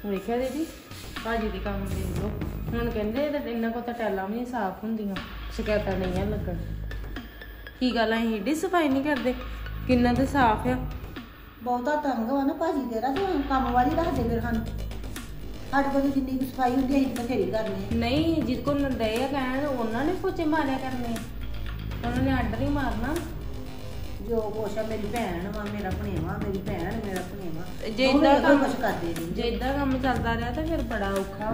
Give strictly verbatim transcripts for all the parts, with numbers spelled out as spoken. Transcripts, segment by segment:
ਵੇਖਿਆ ਦੀਦੀ ਭਾਜੀ ਦੀ ਕੰਮ ਦੇਖ ਲਓ ਹੁਣ ਕਹਿੰਦੇ ਇਹਨਾਂ ਕੋਲ ਤਾਂ ਟੈਲਾਂ ਵੀ ਨਹੀਂ ਸਾਫ਼ ਹੁੰਦੀਆਂ ਸ਼ਿਕਾਇਤਾਂ ਨਹੀਂ ਆ ਲੱਗਣ ਕੀ ਗੱਲ ਅਸੀਂ ਏਡੀ ਸਫਾਈ ਨਹੀਂ ਕਰਦੇ ਕਿੰਨਾ ਤੇ ਸਾਫ਼ ਆ ਬਹੁਤਾ ਤੰਗ ਵਾ ਨਾ ਭਾਜੀ ਤੇਰਾ ਤੇ ਕੰਮ ਵਾਲੀ ਰੱਖ ਦੇ ਫਿਰ ਸਾਨੂੰ ਸਾਡੇ ਕੋਲ ਜਿੰਨੀ ਸਫਾਈ ਹੁੰਦੀ ਹੈ ਅਸੀਂ ਬਥੇਰੀ ਕਰਨੀ ਨਹੀਂ ਜਿਸ ਕੋਲ ਨੰਦੇ ਆ ਕਹਿਣ ਉਹਨਾਂ ਨੇ ਪੋਚੇ ਮਾਰਿਆ ਕਰਨੇ ਉਹਨਾਂ ਨੇ ਆਰਡਰ ਹੀ ਮਾਰਨਾ ਜੋ ਕੁਛ ਆ ਮੇਰੀ ਭੈਣ ਵਾ ਮੇਰਾ ਭਣੇਵਾ ਮੇਰੀ ਭੈਣ ਮੇਰਾ ਭਣੇਵਾ ਜੇ ਇਦਾਂ ਕੰਮ ਕੁਛ ਕਰਦੇ ਨਹੀਂ ਜੇ ਇਦਾਂ ਕੰਮ ਚੱਲਦਾ ਰਿਹਾ ਤਾਂ ਫਿਰ ਬੜਾ ਔਖਾ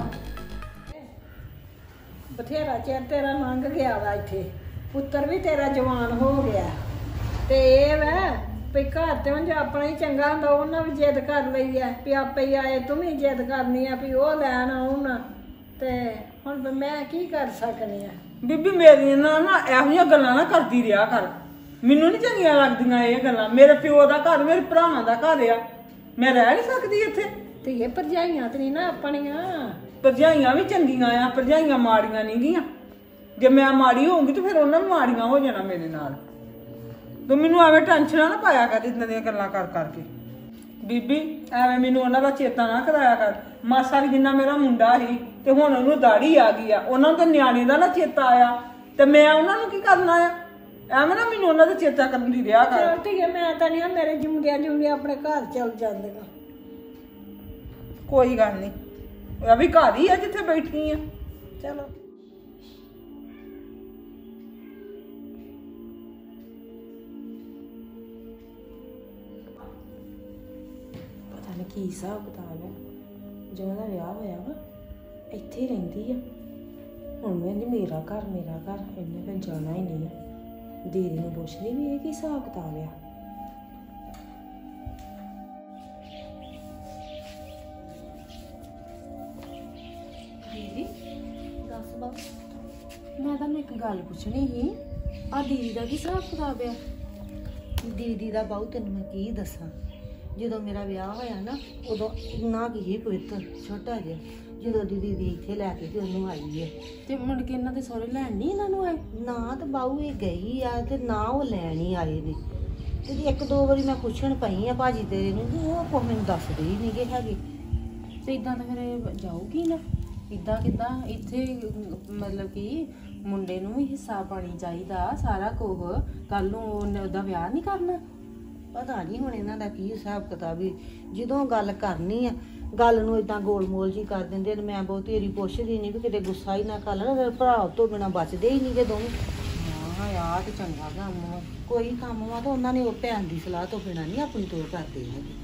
ਬਥੇਰਾ ਚਿਰ ਤੇਰਾ ਲੰਘ ਗਿਆ ਵਾ ਇੱਥੇ ਪੁੱਤਰ ਵੀ ਤੇਰਾ ਜਵਾਨ ਹੋ ਗਿਆ ਤੇ ਇਹ ਵੈ ਵੀ ਘਰ ਤੇ ਉਂਝ ਆਪਣਾ ਹੀ ਚੰਗਾ ਹੁੰਦਾ ਉਹਨਾਂ ਵੀ ਜਿੱਦ ਕਰ ਲਈ ਐ ਵੀ ਆਪੇ ਹੀ ਆਏ ਤੂੰ ਵੀ ਜਿੱਦ ਕਰਨੀ ਆ ਵੀ ਉਹ ਲੈਣ ਆਉਣ ਤੇ ਹੁਣ ਮੈਂ ਕੀ ਕਰ ਸਕਨੀ ਆ ਬੀਬੀ ਮੇਰੀਆਂ ਨਾਲ ਨਾ ਇਹੋ ਜਿਹੀਆਂ ਗੱਲਾਂ ਨਾ ਕਰਦੀ ਰਿਹਾ ਕਰ ਮੈਨੂੰ ਨਹੀਂ ਚੰਗੀਆਂ ਲੱਗਦੀਆਂ ਇਹ ਗੱਲਾਂ ਮੇਰੇ ਪਿਓ ਦਾ ਘਰ ਮੇਰੇ ਭਰਾਵਾਂ ਦਾ ਘਰ ਆ ਮੈਂ ਰਹਿ ਨਹੀਂ ਸਕਦੀ ਇੱਥੇ ਤੇ ਇਹ ਭਰਜਾਈਆਂ ਤੇ ਨਹੀਂ ਨਾ ਆਪਣੀਆਂ ਭਰਜਾਈਆਂ ਵੀ ਚੰਗੀਆਂ ਆ ਭਰਜਾਈਆਂ ਮਾੜੀਆਂ ਨਹੀਂ ਗੀਆਂ ਜੇ ਮੈਂ ਮਾੜੀ ਹੋਊਂਗੀ ਤੇ ਫਿਰ ਉਹਨਾਂ ਵੀ ਮਾੜੀਆਂ ਹੋ ਜਾਣਾ ਮੇਰੇ ਨਾਲ ਤੂੰ ਮੈਨੂੰ ਐਵੇਂ ਟੈਨਸ਼ਨਾਂ ਨਾ ਪਾਇਆ ਕਰ ਇਦਾਂ ਦੀਆਂ ਗੱਲਾਂ ਕਰ ਕਰਕੇ ਬੀਬੀ ਐਵੇਂ ਮੈਨੂੰ ਉਹਨਾਂ ਦਾ ਚੇਤਾ ਨਾ ਕਰਾਇਆ ਕਰ ਮਾਸਾ ਵੀ ਜਿੰਨਾ ਮੇਰਾ ਮੁੰਡਾ ਸੀ ਤੇ ਹੁਣ ਉਹਨੂੰ ਦਾੜੀ ਆ ਗਈ ਆ ਉਹਨਾਂ ਨੂੰ ਤਾਂ ਨਿਆਣੇ ਦਾ ਨਾ ਚੇਤਾ ਆਇਆ ਤੇ ਮੈਂ ਉਹਨਾਂ ਨੂੰ ਕੀ ਕਰਨਾ ਆ ਐਵੇਂ ਨਾ ਮੈਨੂੰ ਉਹਨਾਂ ਦਾ ਚੇਤਾ ਕਰਨ ਦੀ ਰਿਹਾ ਕਰ ਚਲ ਠੀਕ ਹੈ ਮੈਂ ਤਾਂ ਨਹੀਂ ਮੇਰੇ ਜਿਉਂਦਿਆਂ ਜਿਉਂਦਿਆਂ ਆਪਣੇ ਘਰ ਚੱਲ ਜਾਂਦੀਆਂ ਕੋਈ ਗੱਲ ਨਹੀਂ ਇਹ ਵੀ ਘਰ ਹੀ ਆ ਜਿੱਥੇ ਬੈਠੀ ਆ ਚਲੋ ਪਤਾ ਨਹੀਂ ਕੀ ਹਿਸਾਬ ਕਿਤਾਬ ਹੈ ਜਦੋਂ ਦਾ ਵਿਆਹ ਹੋਇਆ ਵਾ ਇੱਥੇ ਹੀ ਰਹਿੰਦੀ ਆ ਹੁਣ ਕਹਿੰਦੀ ਮੇਰਾ ਘਰ ਮੇਰਾ ਘਰ ਇਹਨੇ ਤਾਂ ਜਾਣਾ ਹੀ ਨਹੀਂ ਆ ਦੀਦੀ ਨੂੰ ਪੁੱਛਦੀ ਵੀ ਇਹ ਕੀ ਹਿਸਾਬ ਕਿਤਾਬ ਆ ਦੀਦੀ ਦੱਸ ਬਾਬਾ ਮੈਂ ਤੁਹਾਨੂੰ ਇੱਕ ਗੱਲ ਪੁੱਛਣੀ ਸੀ ਆ ਦੀਦੀ ਦਾ ਕੀ ਹਿਸਾਬ ਕਿਤਾਬ ਆ ਦੀਦੀ ਦਾ ਬਾਊ ਤੈਨੂੰ ਮੈਂ ਕੀ ਦੱਸਾਂ ਜਦੋਂ ਮੇਰਾ ਵਿਆਹ ਹੋਇਆ ਨਾ ਉਦੋਂ ਇੰਨਾ ਕੀ ਹੀ ਪਵਿੱਤਰ ਛੋਟਾ ਜਿਹਾ ਜਦੋਂ ਦੀਦੀ ਦੀ ਇੱਥੇ ਲੈ ਕੇ ਤੇ ਉਹਨੂੰ ਆਈ ਹੈ ਤੇ ਮੁੜ ਕੇ ਇਹਨਾਂ ਦੇ ਸਹੁਰੇ ਲੈਣ ਨਹੀਂ ਇਹਨਾਂ ਨੂੰ ਆਏ ਨਾ ਤਾਂ ਬਾਊ ਇਹ ਗਈ ਆ ਤੇ ਨਾ ਉਹ ਲੈਣ ਹੀ ਆਏ ਨੇ ਤੇ ਇੱਕ ਦੋ ਵਾਰੀ ਮੈਂ ਪੁੱਛਣ ਪਈ ਆ ਭਾਜੀ ਤੇਰੇ ਨੂੰ ਤੇ ਉਹ ਕੋਈ ਮੈਨੂੰ ਦੱਸਦੇ ਹੀ ਨਹੀਂਗੇ ਹੈਗੇ ਤੇ ਇਦਾਂ ਤਾਂ ਫਿਰ ਜਾਊਗੀ ਨਾ ਇਦਾਂ ਕਿੱਦਾਂ ਇੱਥੇ ਮਤਲਬ ਕਿ ਮੁੰਡੇ ਨੂੰ ਵੀ ਹਿੱਸਾ ਪਾਣੀ ਚਾਹੀਦਾ ਸਾਰਾ ਕੁਝ ਕੱਲ ਨੂੰ ਉਹਦਾ ਵਿਆਹ ਨਹੀਂ ਕਰਨਾ ਪਤਾ ਨਹੀਂ ਹੁਣ ਇਹਨਾਂ ਦਾ ਕੀ ਹਿਸਾਬ ਕਿਤਾਬ ਵੀ ਜਦੋਂ ਗੱਲ ਕਰਨੀ ਆ ਗੱਲ ਨੂੰ ਇਦਾਂ ਗੋਲ ਮੋਲ ਜੀ ਕਰ ਦਿੰਦੇ ਨੇ ਮੈਂ ਬਹੁਤ ਏਰੀ ਪੁੱਛਦੀ ਨਹੀਂ ਵੀ ਕਿਤੇ ਗੁੱਸਾ ਹੀ ਨਾ ਕਰ ਲੈਣਾ ਫਿਰ ਭਰਾ ਤੋਂ ਬਿਨਾਂ ਬਚਦੇ ਹੀ ਨਹੀਂ ਗੇ ਦੋਵੇਂ ਹਾਂ ਯਾਰ ਤੇ ਚੰਗਾ ਕੰਮ ਕੋਈ ਕੰਮ ਵਾ ਤਾਂ ਉਹਨਾਂ ਨੇ ਉਹ ਭੈਣ ਦੀ ਸਲਾਹ ਤੋਂ ਬਿਨਾਂ ਨਹੀਂ ਆਪਣੀ ਤੋਰ ਕਰਦੇ ਹੈਗੇ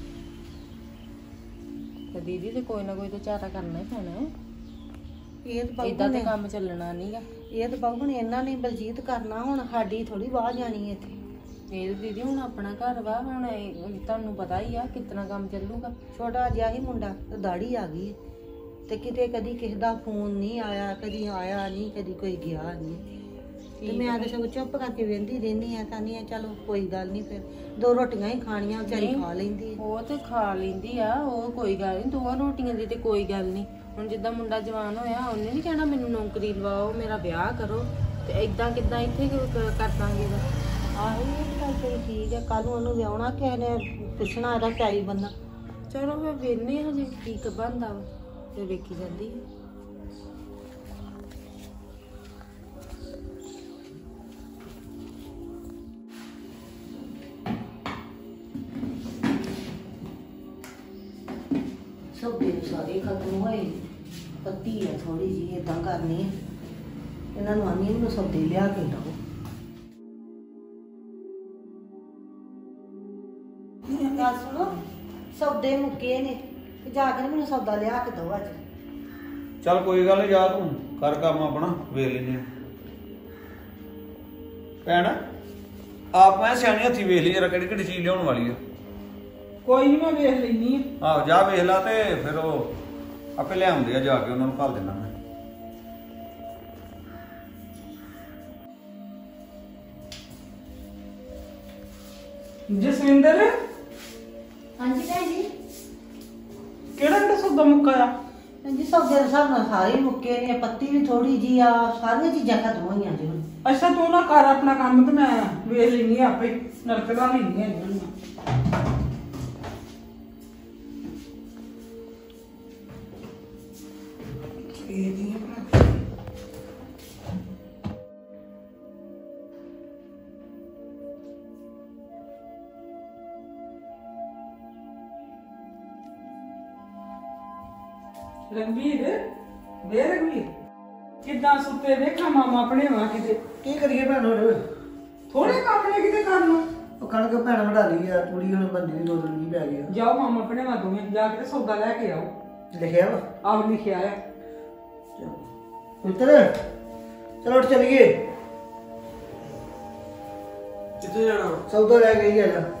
ਤੇ ਦੀਦੀ ਤੇ ਕੋਈ ਨਾ ਕੋਈ ਤਾਂ ਚਾਰਾ ਕਰਨਾ ਹੀ ਪੈਣਾ ਇਹ ਤਾਂ ਇਦਾਂ ਤੇ ਕੰਮ ਚੱਲਣਾ ਨਹੀਂਗਾ ਇਹ ਤਾਂ ਬਾਬੂ ਨੇ ਇਹਨਾਂ ਨੇ ਬਲਜੀਤ ਕਰਨਾ ਹੁਣ ਸਾਡੀ ਥੋੜੀ ਬਾਹਰ ਜਾਣੀ ਹੈ ਇੱਥੇ ਇਹ ਦੀਦੀ ਹੁਣ ਆਪਣਾ ਘਰ ਵਾ ਹੁਣ ਤੁਹਾਨੂੰ ਪਤਾ ਹੀ ਆ ਕਿਤਨਾ ਕੰਮ ਚੱਲੂਗਾ ਛੋਟਾ ਜਿਹਾ ਹੀ ਮੁੰਡਾ ਤੇ ਦਾੜੀ ਆ ਗਈ ਤੇ ਕਿਤੇ ਕਦੀ ਕਿਸੇ ਦਾ ਫੋਨ ਨਹੀਂ ਆਇਆ ਕਦੀ ਆਇਆ ਨਹੀਂ ਕਦੀ ਕੋਈ ਗਿਆ ਨਹੀਂ ਤੇ ਮੈਂ ਤਾਂ ਸਗੋਂ ਚੁੱਪ ਕਰਕੇ ਵੇਂਦੀ ਰਹਿੰਦੀ ਆ ਤਾਂ ਨਹੀਂ ਚਲੋ ਕੋਈ ਗੱਲ ਨਹੀਂ ਫਿਰ ਦੋ ਰੋਟੀਆਂ ਹੀ ਖਾਣੀਆਂ ਵਿਚਾਰੀ ਖਾ ਲੈਂਦੀ ਉਹ ਤੇ ਖਾ ਲੈਂਦੀ ਆ ਉਹ ਕੋਈ ਗੱਲ ਨਹੀਂ ਦੋ ਰੋਟੀਆਂ ਦੀ ਤੇ ਕੋਈ ਗੱਲ ਨਹੀਂ ਹੁਣ ਜਿੱਦਾਂ ਮੁੰਡਾ ਜਵਾਨ ਹੋਇਆ ਉਹਨੇ ਨਹੀਂ ਕਹਿਣਾ ਮੈਨੂੰ ਨੌਕਰੀ ਲਵਾਓ ਮੇਰਾ ਵਿਆਹ ਕਰੋ ਤੇ ਇਦਾਂ ਕਿੱਦਾਂ ਇੱਥੇ ਕਰ ਦਾਂਗੇ ਆਹੋ ਇਹ ਗੱਲ ਤੇਰੀ ਠੀਕ ਹੈ ਕੱਲ ਨੂੰ ਉਹਨੂੰ ਵਿਆਹਣਾ ਕਿਸੇ ਨੇ ਪੁੱਛਣਾ ਇਹਦਾ ਪੈਰੀ ਬੰਨਾ ਚਲੋ ਫਿਰ ਵੇਖਦੇ ਹਾਂ ਜੇ ਕੀ ਬਣਦਾ ਵਾ ਤੇ ਵੇਖੀ ਜਾਂਦੀ ਹੈ ਸਬਜ਼ੀ ਸਾਰੇ ਖਤਮ ਹੋਏ ਪੱਤੀ ਹੈ ਥੋੜੀ ਜਿਹੀ ਏਦਾਂ ਕਰਨੀ ਹੈ ਇਹਨਾਂ ਨੂੰ ਆਨੀ ਨੂੰ ਸਬਜ਼ੀ ਲਿਆ ਕੇ ਦਿਓ ਗੱਲ ਸੁਣੋ ਸੌਦੇ ਮੁੱਕੇ ਨੇ ਤੇ ਜਾ ਕੇ ਮੈਨੂੰ ਸੌਦਾ ਲਿਆ ਕੇ ਦਿਓ ਅੱਜ ਚੱਲ ਕੋਈ ਗੱਲ ਨੀ ਜਾ ਤੂੰ ਕਰ ਕੰਮ ਆਪਣਾ ਵੇਖ ਲੈਨੇ ਆ ਭੈਣ ਆਪ ਮੈਂ ਸਿਆਣੀ ਹੱਥੀ ਵੇਖ ਲਈ ਜਰਾ ਕਿਹੜੀ ਕਿਹੜੀ ਚੀਜ਼ ਲਿਆਉਣ ਵਾਲੀ ਆ ਕੋਈ ਨਹੀਂ ਮੈਂ ਵੇਖ ਲੈਣੀ ਆ ਆਹੋ ਜਾ ਵੇਖ ਲਾ ਤੇ ਫਿਰ ਉਹ ਆਪੇ ਲਿਆਉਂਦੇ ਆ ਜਾ ਕੇ ਉਹਨਾਂ ਨੂੰ ਘੱਲ ਦੇਣਾ ਮੈਂ ਜਸਵਿੰਦਰ ਹਾਂਜੀ ਭੈਣ ਜੀ ਕਿਹੜਾ ਕਿਹੜਾ ਸੌਦਾ ਮੁੱਕਾ ਆ ਭੈਣ ਜੀ ਸੌਦੇ ਦੇ ਹਿਸਾਬ ਨਾਲ ਸਾਰੇ ਹੀ ਮੁੱਕੇ ਨੇ ਪੱਤੀ ਵੀ ਥੋੜੀ ਜੀ ਆ ਸਾਰੀਆਂ ਚੀਜ਼ਾਂ ਖਤਮ ਹੋਈਆਂ ਜੀ ਹੁਣ ਅੱਛਾ ਤੂੰ ਨਾ ਕਰ ਆਪਣਾ ਕੰਮ ਤੇ ਮੈਂ ਵੇਖ ਲੈਣੀ ਆ ਆਪੇ ਨਲਕਦਾ ਨਹੀਂ ਹੈ ਸਵੇਰ ਦੀ ਆ ਰਣਵੀਰ ਵੇ ਰਣਵੀਰ ਕਿੱਦਾਂ ਸੁੱਤੇ ਵੇਖਾਂ ਮਾਮਾ ਆਪਣੇ ਵਾ ਕਿਤੇ ਕੀ ਕਰੀਏ ਭੈਣ ਹੋਰ ਥੋੜੇ ਕੰਮ ਨੇ ਕਿਤੇ ਕਰਨ ਨੂੰ ਉਹ ਕਣਕ ਭੈਣ ਵਢਾ ਲਈ ਆ ਤੂੜੀ ਹੁਣ ਬੰਦੀ ਦੀ ਦੋ ਦਿਨ ਨਹੀਂ ਪੈ ਗਿਆ ਜਾਓ ਮਾਮਾ ਆਪਣੇ ਵਾ ਦੋਵੇਂ ਜਾ ਕੇ ਤੇ ਸੌਦਾ ਲੈ ਕੇ ਆਓ ਲਿਖਿਆ ਵਾ ਆਹ ਲਿਖਿਆ ਆ ਪੁੱਤਰ ਚਲੋ ਉੱਠ ਚਲੀਏ ਕਿੱਥੇ ਜਾਣਾ ਸੌਦਾ ਲੈ ਕੇ ਹੀ ਆ ਜਾ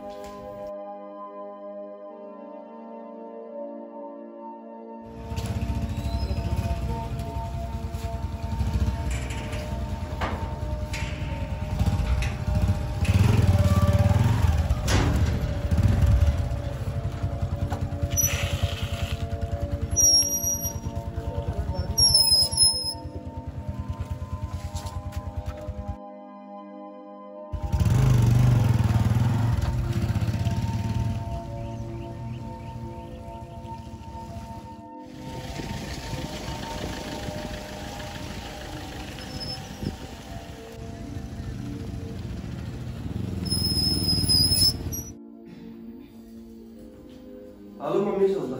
ਆਲੂ ਮੰਮੀ ਸੌਦਾ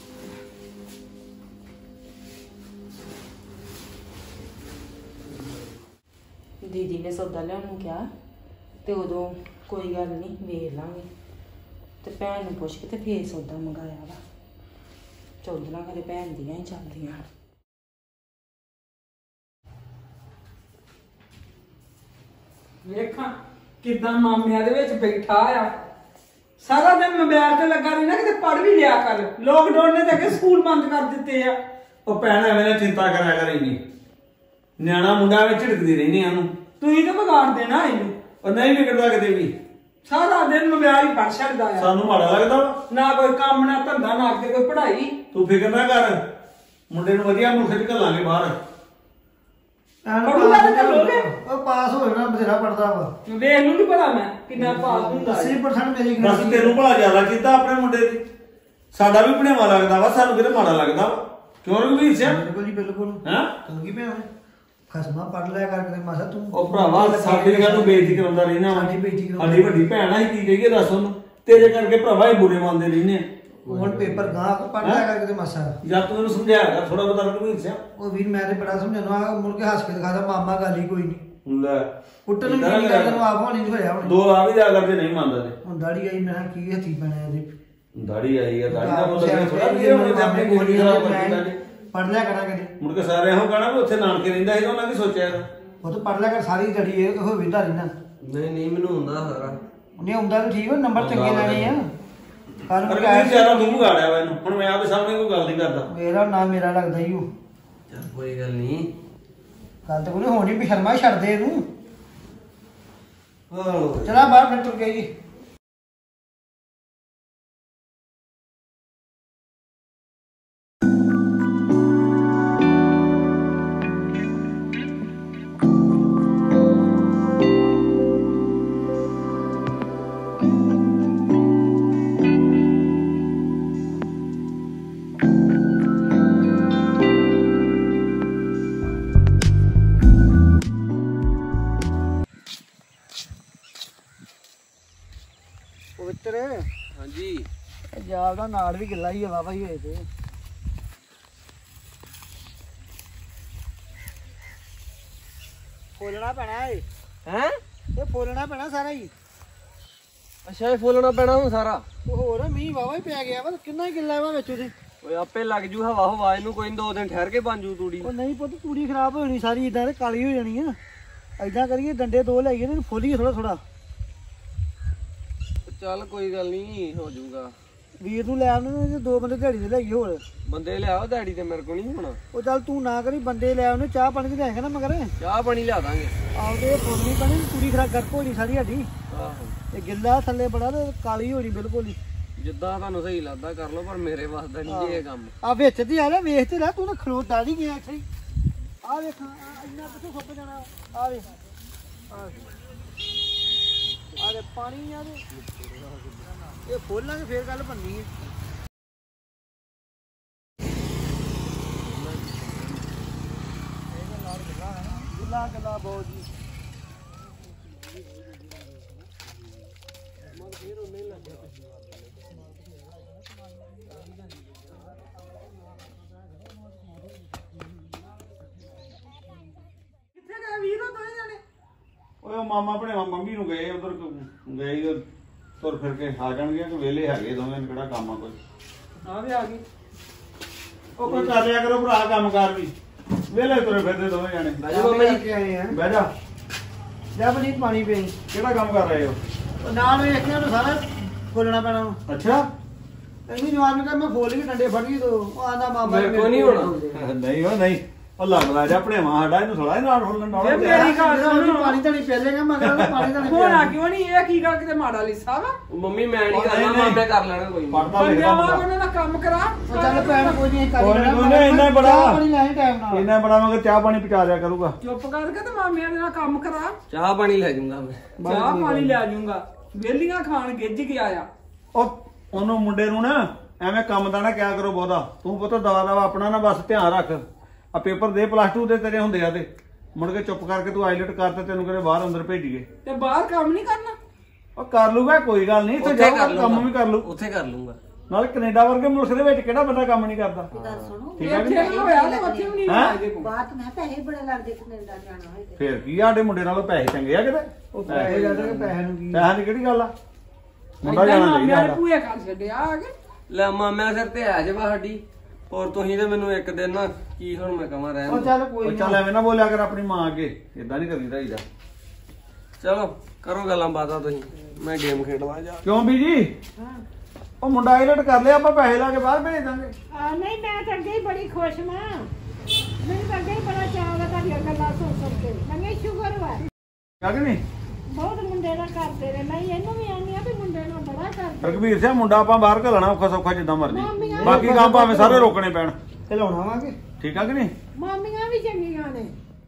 ਦੀਦੀ ਨੇ ਸੌਦਾ ਲਿਆਉਣ ਨੂੰ ਕਿਹਾ ਤੇ ਉਦੋਂ ਕੋਈ ਗੱਲ ਨਹੀਂ ਵੇਖ ਲਾਂਗੇ ਤੇ ਭੈਣ ਨੂੰ ਪੁੱਛ ਕੇ ਤੇ ਫੇਰ ਸੌਦਾ ਮੰਗਾਇਆ ਵਾ ਚੌਧਣਾ ਕਦੇ ਭੈਣ ਦੀਆਂ ਹੀ ਚੱਲਦੀਆਂ ਵੇਖਾਂ ਕਿੱਦਾਂ ਮਾਮਿਆਂ ਦੇ ਵਿੱਚ ਬੈਠਾ ਆ ਸਾਰਾ ਦਿਨ ਮੋਬਾਈਲ ਤੇ ਲੱਗਾ ਰਹਿਣਾ ਕਿਤੇ ਪੜ ਵੀ ਲਿਆ ਕਰ ਲੋਕਡਾਊਨ ਨੇ ਤਾਂ ਕਿ ਸਕੂਲ ਬੰਦ ਕਰ ਦਿੱਤੇ ਆ ਉਹ ਭੈਣ ਐਵੇਂ ਨਾ ਚਿੰਤਾ ਕਰਿਆ ਕਰ ਇੰਨੀ ਨਿਆਣਾ ਮੁੰਡਾ ਵਿੱਚ ਝਿੜਕਦੀ ਰਹਿੰਦੀ ਉਹਨੂੰ ਤੁਸੀਂ ਤਾਂ ਵਿਗਾੜ ਦੇਣਾ ਇਹਨੂੰ ਉਹ ਨਹੀਂ ਵਿਗੜਦਾ ਕਿਤੇ ਵੀ ਸਾਰਾ ਦਿਨ ਮੋਬਾਈਲ ਹੀ ਪੜ ਛੱਡਦਾ ਆ ਸਾਨੂੰ ਮਾੜਾ ਲੱਗਦਾ ਵਾ। ਨਾ ਕੋਈ ਕੰਮ ਨਾ ਧੰਦਾ ਨਾ ਅੱਗੇ ਕੋਈ ਪੜ੍ਹਾਈ ਤੂੰ ਫਿਕਰ ਨਾ ਕਰ ਮੁੰਡੇ ਨੂੰ ਵਧੀਆ ਮੁਲਕ ਚ ਘੱਲਾਂਗੇ ਬਾਹਰ ਪੜੂਗਾ ਤਾਂ ਚੱਲੋਗੇ ਉਹ ਪਾਸ ਹੋ ਜਾਣਾ ਬਥੇਰਾ ਪੜਦਾ ਵਾ ਵੇਖ ਨੂੰ ਨਹੀਂ ਪਤਾ ਮੈਂ ਕਿੰਨਾ ਪਾਸ ਹੁੰਦਾ ਅੱਸੀ ਪਰਸੈਂਟ ਮੇਰੀ ਬਸ ਤੈਨੂੰ ਭਲਾ ਜ਼ਿਆਦਾ ਕੀਤਾ ਆਪਣੇ ਮੁੰਡੇ ਦੀ ਸਾਡਾ ਵੀ ਭਣੇਵਾ ਲੱਗਦਾ ਵਾ ਸਾਨੂੰ ਕਿਤੇ ਮਾੜਾ ਲੱਗਦਾ ਵਾ ਕਿਉਂ ਰਘਵੀਰ ਸਿੰਘ ਬਿਲਕੁਲ ਜੀ ਬਿਲਕੁਲ ਹੈਂ ਤੂੰ ਕੀ ਪਿਆ ਖਸਮਾ ਪੜ ਲਿਆ ਕਰ ਕਿਤੇ ਮਾਸਾ ਤੂੰ ਉਹ ਭਰਾਵਾ ਸਾਡੀ ਗੱਲ ਨੂੰ ਬੇਇੱਜ਼ਤੀ ਕਰਾਉਂਦਾ ਰਹਿਣਾ ਵਾ ਸਾਡੀ ਬੇਇੱਜ਼ਤੀ ਕਰਾਉਂਦਾ। ਸਾਡੀ ਵੱਡੀ ਭੈਣ ਆ ਅਸੀਂ ਕੀ ਕਹੀਏ ਦੱਸ ਉਹਨੂੰ ਤੇਰੇ ਕਰਕੇ ਭਰਾਵਾ ਹੀ ਬੁਰੇ ਮੰਨਦੇ ਰਹਿੰਦੇ ਆ ਹੁਣ ਪੇਪਰ ਗਾਂ ਪੜ ਲਿਆ ਕਰ ਕਿਤੇ ਮਾਸਾ ਜਾਂ ਤੂੰ ਇਹਨੂੰ ਸਮਝਾਇਆ ਕਰ ਥੋੜਾ ਬਹੁਤਾ ਰਘਵੀਰ ਸਿੰਘ ਉਹ ਵੀਰ ਮੈਂ ਤੇ ਬੜਾ ਸਮਝਾਉਣਾ ਮੁੜ ਕੇ ਹੱਸ ਕੇ ਦਿਖਾਦਾ ਮਾਮਾ ਗੱਲ ਹੀ ਕੋਈ ਨਹੀਂ ਲੈ ਉੱਟਣ ਨੂੰ ਕੀ ਕਰਦਾ ਨੂੰ ਆਪ ਹੋਣੀ ਨਹੀਂ ਹੋਇਆ ਹੁਣ ਦੋ ਆ ਵੀ ਜਾ ਕਰਦੇ ਨਹੀਂ ਮੰਨਦਾ ਤੇ ਹੁਣ ਦਾੜੀ ਆਈ ਮੈਂ ਕਿਹਾ ਕੀ ਹੱਥੀ ਪੈਣਾ ਇਹਦੇ ਦਾੜੀ ਆਈ ਆ ਦਾੜੀ ਦਾ ਮਤਲਬ ਥੋੜਾ ਵੀ ਉਹਨੇ ਤੇ ਆਪਣੀ ਗੋਲੀ ਦਾ ਪੜ ਲਿਆ ਕਰਾਂ ਕਦੇ ਮੁੜ ਕੇ ਸਾਰੇ ਇਹੋ ਕਹਣਾ ਵੀ ਉੱਥੇ ਨਾਨਕੇ ਰਹਿੰਦਾ ਸੀ ਉਹਨਾਂ ਕੀ ਸੋਚਿਆ ਉਹ ਤਾਂ ਪੜ ਲਿਆ ਕਰ ਸਾਰੀ ਦੜੀ ਇਹ ਉਹ ਵਿੰਦਾ ਰਹਿਣਾ ਨਹੀਂ ਨਹੀਂ ਮੈਨੂੰ ਹੁੰਦਾ ਸਾਰਾ ਉਹਨੇ ਆਉਂਦਾ ਤਾਂ ਠੀਕ ਹੋ ਨੰਬਰ ਚੰਗੇ ਲੈਣੇ ਆ ਕੱਲ ਪਰ ਨੂੰ ਕਿਹੜੀ ਜ਼ਿਆਦਾ ਤੂੰ ਗਾੜਿਆ ਵਾ ਇਹਨੂੰ ਹੁਣ ਮੈਂ ਆਪਦੇ ਸਾਹਮਣੇ ਕੋਈ ਗੱਲ ਨਹੀਂ ਕਰਦਾ ਮੇਰਾ ਨਾਮ ਮੇਰਾ ਲੱਗਦਾ ਹੀ ਉਹ ਚੱਲ ਕੋਈ ਗੱਲ ਨਹੀਂ ਗੱਲ ਤਾਂ ਕੋਈ ਹੋਣੀ ਵੀ ਸ਼ਰਮਾ ਹੀ ਛੱਡ ਦੇ ਇਹਨੂੰ ਹਾਂ ਚਲਾ ਬਾਹਰ ਫਿਰ ਤੁਰ ਗਈ ਪਵਿੱਤਰ ਹਾਂਜੀ ਪੰਜਾਬ ਦਾ ਨਾਲ ਵੀ ਗਿੱਲਾ ਹੀ ਹਵਾ ਭਾਈ ਹੋਏ ਤੇ ਫੋਲਣਾ ਪੈਣਾ ਏ ਹੈ ਇਹ ਫੋਲਣਾ ਪੈਣਾ ਸਾਰਾ ਹੀ ਅੱਛਾ ਇਹ ਫੋਲਣਾ ਪੈਣਾ ਹੁਣ ਸਾਰਾ ਉਹ ਹੋਰ ਮੀਂਹ ਵਾਵਾ ਹੀ ਪੈ ਗਿਆ ਵਾ ਕਿੰਨਾ ਹੀ ਗਿੱਲਾ ਵਾ ਵਿੱਚ ਉਹਦੇ ਓਏ ਆਪੇ ਲੱਗ ਜੂ ਹਵਾ ਹਵਾ ਇਹਨੂੰ ਕੋਈ ਦੋ ਦਿਨ ਠਹਿਰ ਕੇ ਬਣ ਜੂ ਤੂੜੀ ਉਹ ਨਹੀਂ ਪੁੱਤ ਤੂੜੀ ਖਰਾਬ ਹੋ ਜਾਣੀ ਸਾਰੀ ਇਦਾਂ ਤੇ ਕਾਲੀ ਹੋ ਜਾਣੀ ਆ ਇਦਾਂ ਕਰੀਏ ਡੰਡੇ ਦੋ ਲਾਈਏ ਇਹਨੂੰ ਫੋਲੀਏ ਥੋੜਾ ਥੋੜਾ ਚੱਲ ਕੋਈ ਗੱਲ ਨਹੀਂ ਹੋ ਜਾਊਗਾ ਵੀਰ ਨੂੰ ਲੈ ਆਉਣੇ ਦੋ ਬੰਦੇ ਦਿਹਾੜੀ ਦੇ ਲਾਈਏ ਹੋਰ ਬੰਦੇ ਲਿਆਓ ਦਿਹਾੜੀ ਤੇ ਮੇਰੇ ਕੋਲ ਨਹੀਂ ਹੋਣਾ ਉਹ ਚੱਲ ਤੂੰ ਨਾ ਕਰੀ ਬੰਦੇ ਲੈ ਆਉਣੇ ਚਾਹ ਪਾਣੀ ਤੇ ਲਿਆਏਗਾ ਨਾ ਮਗਰ ਚਾਹ ਪਾਣੀ ਲਿਆ ਦਾਂਗੇ ਆਪਦੇ ਫੋਲਣੀ ਪੈਣੀ ਤੂੜੀ ਖਰਾਬ ਕਰ ਹੋਣੀ ਸਾਰੀ ਸਾਡੀ ਆਹੋ ਤੇ ਗਿੱਲਾ ਥੱਲੇ ਬੜਾ ਤੇ ਕਾਲੀ ਹੋਣੀ ਬਿਲਕੁਲ ਹੀ ਜਿੱਦਾਂ ਤੁਹਾਨੂੰ ਸਹੀ ਲੱਗਦਾ ਕਰ ਲਓ ਪਰ ਮੇਰੇ ਵਾਸਤੇ ਨਹੀਂ ਜੀ ਇਹ ਕੰਮ ਆ ਵਿੱਚ ਦੀ ਆ ਲੈ ਵੇਖ ਤੇ ਲੈ ਤੂੰ ਨਾ ਖਲੋਤਾ ਨਹੀਂ ਗਿਆ ਇੱਥੇ ਆ ਵੇਖ ਆਹ ਇੰਨਾ ਕਿੱਥੋਂ ਸੁੱਕ ਜਾਣਾ ਆ ਵੇਖ ਆ ਆ ਦੇ ਪਾਣੀ ਆ ਦੇ ਇਹ ਖੋਲਾਂਗੇ ਫੇਰ ਗੱਲ ਬੰਨੀ ਹੈ ਗੱਲਾਂ ਗੱਲਾਂ ਬਹੁਤ ਜੀ ਕਿੱਥੇ ਗਏ ਵੀਰ ਉਹ ਦੋਵੇਂ ਜਾਣੇ? ਓਏ ਉਹ ਮਾਮਾ ਭਣੇਵਾ ਮੰਮੀ ਨੂੰ ਗਏ ਉਧਰ ਗਏ ਈ ਉਹ ਤੁਰ ਫਿਰ ਕੇ ਆ ਜਾਣਗੇ ਕਿ ਵੇਲੇ ਹੈਗੇ ਦੋਵੇਂ ਨੂੰ ਕਿਹੜਾ ਕੰਮ ਆ ਕੋਈ ਆ ਵੀ ਆ ਗਈ। ਉਹ ਕੋਈ ਕਰ ਲਿਆ ਕਰੋ ਭਰਾ ਕੰਮ ਕਾਰ ਵੀ ਵੇਲੇ ਤੁਰੇ ਫਿਰਦੇ ਦੋਵੇਂ ਜਾਣੇ ਮਾਮਾ ਜੀ ਕੇ ਆਏ ਆ ਬਹਿ ਜਾ ਜਾ ਬਣੀ ਪਾਣੀ ਪਈ ਕਿਹੜਾ ਕੰਮ ਕਰ ਰਹੇ ਹੋ ਉਹ ਨਾਲ ਵੇਖਿਆ ਨੂੰ ਸਾਰਾ ਖੋਲਣਾ ਪੈਣਾ ਵਾ। ਅੱਛਾ ਇੰਨੀ ਜਵਾਨ ਨੂੰ ਮੈਂ ਫੋਲ ਵੀ ਡੰਡੇ ਫੜ ਗਈ ਤੋ ਉਹ ਆਂਦਾ ਮਾਮਾ ਮੇਰੇ ਕੋਲ ਨਹੀਂ ਹੋਣਾ। ਨਹੀਂ ਉਹ ਨਹੀਂ ਉਹ ਲੱਗਦਾ ਜਾ ਭਣੇਵਾ ਸਾਡਾ ਇਹਨੂੰ ਥੋੜਾ ਨਾਲ ਹੋਲਣ ਨਾਲ ਇਹ ਮੇਰੀ ਗੱਲ ਸੁਣੋ। ਪਾਣੀ ਤਾਂ ਨਹੀਂ ਪਿਆਲੇਗਾ ਮਗਰ ਪਾਣੀ ਤਾਂ ਨਹੀਂ ਹੋਣਾ ਕਿਉਂ ਨਹੀਂ? ਇਹ ਕੀ ਗੱਲ ਕਿਤੇ ਮਾੜਾ ਲਿਸਾ ਵਾ? ਮੰਮੀ ਮੈਂ ਨਹੀਂ ਉਹ ਕਰਨਾ, ਨਹੀਂ, ਨਹੀਂ। ਮਾਮੇ ਕਰ ਲੈਣਾ ਕੋਈ ਨਹੀਂ। ਪੜਦਾ ਬੰਦਿਆਂ ਲਿਖਦਾ ਵਾਂਗ ਮੁੰਡਾ ਉਹਨਾਂ ਦਾ ਕੰਮ ਕਰਾ। ਉਹ ਚੱਲ ਭੈਣ ਕੋਈ ਨਹੀਂ ਕਰੀ ਕੋਈ ਨੀ, ਕੋਈ ਨੀ, ਇੰਨਾ ਹੀ ਬੜਾ। ਪਾਣੀ ਲੈਣ ਟਾਈਮ ਨਾਲ ਇੰਨਾ ਬੜਾ ਮਗਰ ਚਾਹ ਪਾਣੀ ਪਚਾ ਦਿਆ ਕਰੂਗਾ ਚੁੱਪ ਕਰਕੇ ਤੇ ਮਾਮਿਆਂ ਦੇ ਨਾਲ ਕੰਮ ਕਰਾ। ਚਾਹ ਪਾਣੀ ਲੈ ਜਾਊਂਗਾ ਮੈਂ। ਚਾਹ ਪਾਣੀ ਲੈ ਜਾਊਂਗਾ। ਵੇਲੀਆਂ ਖਾਣ ਗਿੱਜ ਗਿਆ ਆ। ਉਹ ਉਹਨੂੰ ਮੁੰਡੇ ਨੂੰ ਨਾ ਐਵੇਂ ਕੰਮ ਦਾ ਨਾ ਕਿਆ ਕਰੋ ਬਹੁਤਾ ਤੂੰ ਪੁੱਤ ਦਵਾ ਦਵਾ ਆਪਣਾ ਨਾ ਬਸ ਧਿਆਨ ਰੱਖ ਆ ਪੇਪਰ ਦੇ ਪਲੱਸ ਟੂ ਦੇ ਤੇਰੇ ਹੁੰਦੇ ਆ ਤੇ ਮੁੜ ਕੇ ਚੁੱਪ ਕਰਕੇ ਤੂੰ ਆਈਲਟ ਕਰ ਤੇ ਤੈਨੂੰ ਕਿਤੇ ਬਾਹਰ ਅੰਦਰ ਭੇਜੀਏ ਤੇ ਬਾਹਰ ਕੰਮ ਨਹੀਂ ਕਰਨਾ? ਉਹ ਕਰ ਲੂਗਾ ਕੋਈ ਗੱਲ ਨਹੀਂ ਇੱਥੇ ਉੱਥੇ ਕਰ ਜਾਊਗਾ ਕੰਮ ਲੂੰਗਾ। ਵੀ ਕਰ ਲੂ ਉੱਥੇ ਕਰ ਲੂੰਗਾ। ਨਾਲੇ ਕੈਨੇਡਾ ਵਰਗੇ ਮੁਲਕ ਦੇ ਵਿੱਚ ਕਿਹੜਾ ਬੰਦਾ ਕੰਮ ਨਹੀਂ ਕਰਦਾ ਗੱਲ ਸੁਣੋ ਠੀਕ ਹੈ ਕਿ ਇੱਥੇ ਨਾ ਹੋਇਆ ਤਾਂ ਉੱਥੇ ਵੀ ਨਹੀਂ ਹੈਂ? ਆਏਗੇ ਕੋਈ। ਬਾਤ ਮੈਂ ਪੈਸੇ ਬੜੇ ਲੱਗਦੇ ਕੈਨੇਡਾ ਜਾਣਾ ਹੋਏ ਤੇ ਫੇਰ ਕੀ ਆ, ਸਾਡੇ ਮੁੰਡੇ ਨਾਲੋਂ ਪੈਸੇ ਚੰਗੇ ਆ ਕਿਤੇ ਉਹ ਪੈਸੇ ਜਾਂਦੇ ਕਿ ਪੈਸੇ ਨੂੰ ਕੀ ਪੈਸਿਆਂ ਦੀ ਕਿਹੜੀ ਗੱਲ ਆ ਮੁੰਡਾ ਏਦਾਂ ਜਾਣਾ ਮਾਮਿਆਂ ਚਾਹੀਦਾ ਨੇ ਭੂਏ ਕਰ ਛੱਡਿਆ ਆ ਕੇ। ਲੈ ਮਾਮਿਆਂ ਸਿਰ ਤੇ ਆ ਜਾਵਾ ਸਾਡੀ। ਹੋਰ ਤੁਸੀਂ ਤੇ ਮੈਨੂੰ ਇੱਕ ਦਿਨ ਨਾ ਕੀ ਹੁਣ ਮੈਂ ਕਹਾਂ ਰਹਿਣ ਉਹ ਦਿਓ। ਚੱਲ ਕੋਈ ਉਹ ਚੱਲ ਐਵੇਂ ਨਾ ਬੋਲਿਆ ਕਰ ਆਪਣੀ ਮਾਂ ਅੱਗੇ ਇਦਾਂ ਨਹੀਂ ਕਰੀਦਾ ਹੀਦਾ ਚਲੋ ਕਰੋ ਗੱਲਾਂ ਬਾਤਾਂ ਤੁਸੀਂ, ਮੈਂ ਗੇਮ ਖੇਡਵਾ ਜਾ। ਕਿਉਂ ਬੀਜੀ ਉਹ ਮੁੰਡਾ ਆਈਲਟ ਕਰ ਲਿਆ ਆਪਾਂ ਪੈਸੇ ਲਾ ਕੇ ਬਾਹਰ ਭੇਜ ਦਾਂਗੇ ਆ ਨਹੀਂ ਮੈਂ ਤਾਂ ਅੱਗੇ ਹੀ ਬੜੀ ਖੁਸ਼ ਮਾਂ ਮੈਨੂੰ ਤਾਂ ਅੱਗੇ ਹੀ ਬੜਾ ਚਾਅ ਦਾ ਤੁਹਾਡੀਆਂ ਗੱਲਾਂ ਸੁਣ ਸੁਣ ਕੇ ਮੈਨੂੰ ਸ਼ੁਕਰ ਵਾ ਕਿਆ ਕਿ ਨਹੀਂ ਬਹੁਤ ਮੁੰਡੇ ਦਾ ਕਰਦੇ ਨੇ ਮੈਂ ਇਹਨੂੰ ਵੀ ਆਨੀ ਆ ਵੀ ਮੁੰਡੇ ਨੂੰ ਬੜਾ ਕਰਦੇ ਰਘਵੀਰ ਸਿੰਘ ਮੁੰਡਾ ਆਪਾਂ ਬਾਹਰ ਘੱਲਣਾ ਔਖਾ ਸੌਖਾ ਜਿੱਦਾਂ ਮਰਜੀ ਮਾਮੀਆਂ ਬਾਕੀ ਕੰਮ ਭਾਵੇਂ ਸਾਰੇ ਰੋਕਣੇ ਪੈਣ ਹਿਲਾਉਣਾ ਵਾਂਗੇ ਠੀਕ ਆ ਕਿ ਨਹੀਂ ਮਾਮੀਆਂ ਵੀ ਚੰਗੀਆਂ ਨੇ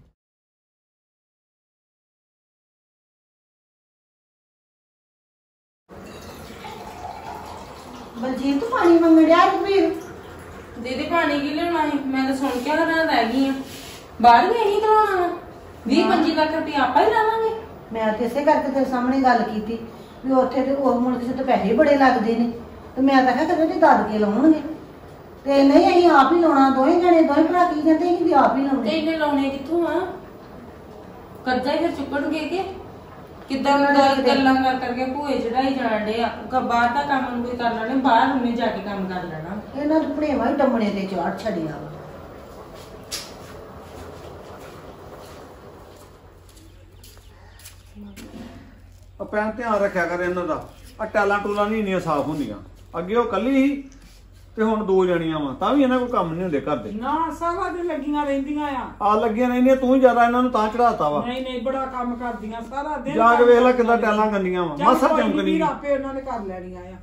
ਬਲਜੀਤ ਤੂੰ ਪਾਣੀ ਮੰਗਣ ਡਿਆ ਰਘਵੀਰ ਦੀਦੀ ਪਾਣੀ ਕੀ ਲਿਆਉਣਾ ਸੀ? ਮੈਂ ਤਾਂ ਸੁਣ ਕੇ ਹੈਰਾਨ ਰਹਿ ਗਈ ਆ। ਬਾਹਰ ਵੀ ਇਹੀ ਕਰਾਉਣਾ ਵਾ? ਵੀਹ ਪੱਚੀ ਲੱਖ ਰੁਪਏ ਆਪਾਂ ਹੀ ਲਾਵਾਂਗੇ? ਮੈਂ ਤੇ ਇਸੇ ਕਰਕੇ ਤੇਰੇ ਸਾਹਮਣੇ ਗੱਲ ਕੀਤੀ ਵੀ ਉੱਥੇ ਤੇ ਉਹ ਮੁਲਕ 'ਚ ਤੇ ਪੈਸੇ ਬੜੇ ਲੱਗਦੇ ਨੇ ਤੇ ਮੈਂ ਤਾਂ ਕਿਹਾ ਕਦੇ ਤੇ ਦਾਦਕੇ ਲਾਉਣਗੇ ਤੇ ਨਹੀਂ ਅਸੀਂ ਆਪ ਹੀ ਲਾਉਣਾ ਦੋਵੇਂ ਜਣੇ ਦੋਵੇਂ ਭਰਾ ਕੀ ਕਹਿੰਦੇ ਅਸੀਂ ਵੀ ਆਪ ਹੀ ਤੇ ਲਾਉਣੇ ਇਹਨੇ ਲਾਉਣੇ ਕਿੱਥੋਂ ਆ? ਕਰਜ਼ਾ ਹੀ ਫਿਰ ਚੁੱਕਣਗੇ ਕਿ ਕਿੱਦਾਂ ਗੱਲ ਗੱਲਾਂ ਕਰ ਕਰਕੇ ਭੂਏ ਚੜਾਈ ਜਾਣ ਡੇ ਆ। ਕ- ਬਾਹਰ ਦਾ ਕੰਮ ਨੂੰ ਕੋਈ ਕਰ ਲੈਣੇ, ਬਾਹਰ ਉਹਨੇ ਜਾ ਕੇ ਕੰਮ ਕਰ ਲੈਣਾ। ਇਹਨਾਂ ਨੂੰ ਭਣੇਵਾ ਹੀ ਡੰਮਣੇ ਤੇ ਚਾੜ ਛੜਿਆ ਵਾ ਆ ਪੈਨ ਧਿਆਨ ਰੱਖਿਆ ਕਰ ਇਹਨਾਂ ਦਾ ਆ ਟੈਲਾਂ ਟੂਲਾਂ ਨਹੀਂ ਇੰਨੀਆਂ ਸਾਫ਼ ਹੁੰਦੀਆਂ ਅੱਗੇ ਉਹ ਕੱਲੀ ਸੀ ਤੇ ਹੁਣ ਦੋ ਜਣੀਆਂ ਵਾ ਤਾਂ ਵੀ ਇਹਨਾਂ ਕੋਈ ਕੰਮ ਨਹੀਂ ਹੁੰਦੇ ਘਰ ਦੇ ਨਾ ਸਾਰਾ ਦਿਨ ਲੱਗੀਆਂ ਰਹਿੰਦੀਆਂ ਆ। ਆ ਲੱਗੀਆਂ ਰਹਿੰਦੀਆਂ ਤੂੰ ਹੀ ਜ਼ਿਆਦਾ ਇਹਨਾਂ ਨੂੰ ਤਾਂ ਚੜਾਤਾ ਵਾ ਨਹੀਂ ਨਹੀਂ ਬੜਾ ਕੰਮ ਕਰਦੀਆਂ ਸਾਰਾ ਦਿਨ। ਜਾ ਕੇ ਵੇਖ ਲੈ ਕਿੱਦਾਂ ਟੈਲਾਂ ਗੰਦੀਆਂ ਵਾ ਚੱਲ ਮਾਸਾ ਕੋਈ ਨੀ, ਚਮਕਦੀ ਵੀਰ ਆਪੇ ਉਹਨਾਂ ਨੇ ਕਰ ਲੈਣੀਆਂ ਆ।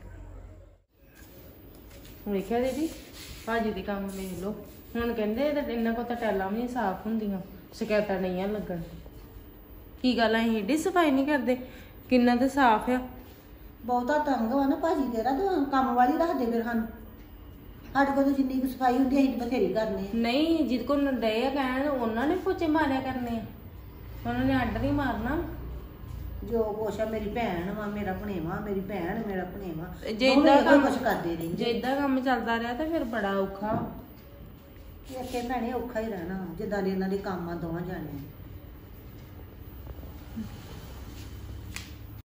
ਵੇਖਿਆ ਦੀਦੀ ਭਾਜੀ ਦੇ ਕੰਮ ਵੇਖ ਲਓ। ਹੁਣ ਕਹਿੰਦੇ ਇਹ ਤਾਂ ਇਹਨਾਂ ਕੋਲ ਤਾਂ ਟੈਲਾਂ ਵੀ ਨਹੀਂ ਸਾਫ਼ ਹੁੰਦੀਆਂ, ਸ਼ਿਕਾਇਤਾਂ ਨਹੀਂ ਆ ਲੱਗਣ। ਕੀ ਗੱਲ ਅਸੀਂ ਏਡੀ ਸਫਾਈ ਨਹੀਂ ਕਰਦੇ? ਕਿੰਨਾ ਤੇ ਸਾਫ਼ ਆ। ਬਹੁਤਾ ਤੰਗ ਵਾ ਨਾ ਭਾਜੀ ਤੇਰਾ ਤੇ ਕੰਮ ਵਾਲੀ ਰੱਖਦੇ ਫਿਰ ਸਾਨੂੰ ਸਾਡੇ ਕੋਲ ਤਾਂ ਜਿੰਨੀ ਕੁ ਸਫਾਈ ਹੁੰਦੀ ਅਸੀਂ ਤਾਂ ਬਥੇਰੀ ਕਰਨੇ ਆ ਨਹੀਂ ਜਿਹਦੇ ਕੋਲ ਡਏ ਆ ਕਹਿਣ ਉਹਨਾਂ ਨੇ ਪੋਚੇ ਮਾਰਿਆ ਕਰਨੇ ਆ, ਉਹਨਾਂ ਨੇ ਅੱਡ ਨਹੀਂ ਮਾਰਨਾ। ਜੋ ਕੁਛ ਆ ਮੇਰੀ ਭੈਣ ਵਾ ਮੇਰਾ ਭਣੇਵਾ ਮੇਰੀ ਭੈਣ ਮੇਰਾ ਭਣੇਵਾ ਜੇ ਇਦਾਂ ਦੋਵੇਂ ਕੰਮ ਕੁਛ ਕਰਦੇ ਰਹਿੰਦੇ ਜੇ ਇਦਾਂ ਕੰਮ ਚੱਲਦਾ ਰਿਹਾ ਤਾਂ ਫਿਰ ਬੜਾ ਔਖਾ। ਇਹ ਕਿ ਭੈਣੇ ਔਖਾ ਹੀ ਰਹਿਣਾ ਜਿੱਦਾਂ ਦੇ ਇਹਨਾਂ ਦੇ ਕੰਮ ਆ ਦੋਵਾਂ ਜਾਣਿਆਂ